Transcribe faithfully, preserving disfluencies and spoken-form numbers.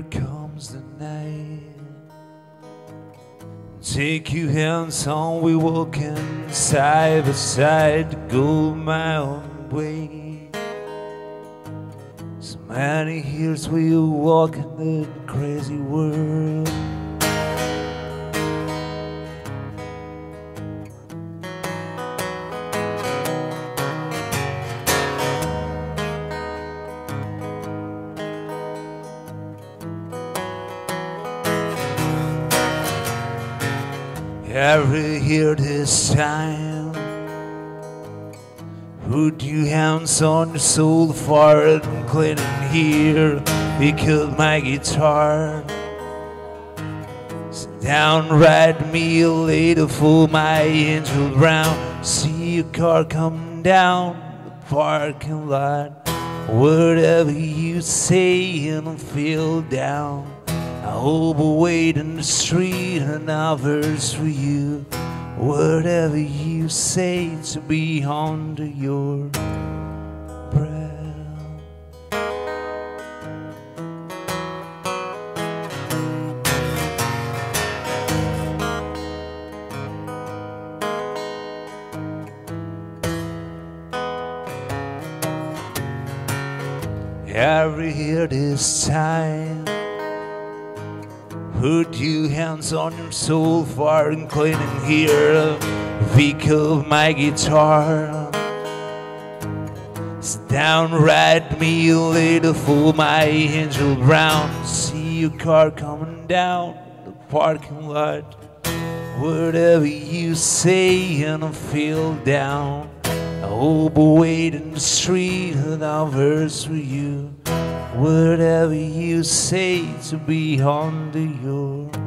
Here comes the night. Take your hands on, we walking side by side to go my own way. So many years we walk in the crazy world. Every year this time, put your hands on your soul, far and clean and here. Pick up my guitar, sit down, write me a letter for my angel brown. See your car come down the parking lot. Whatever you say, and I feel down. I hope I wait in the street and I'll verse for you. Whatever you say to be under your breath. Every year this time, put your hands on your soul, far and clean and here. Pick up my guitar, sit down, write me a letter for my angel brown. See your car coming down the parking lot. Whatever you say, and I feel down. I hope I wait in the street and I'll verse for you. Whatever you say to be under your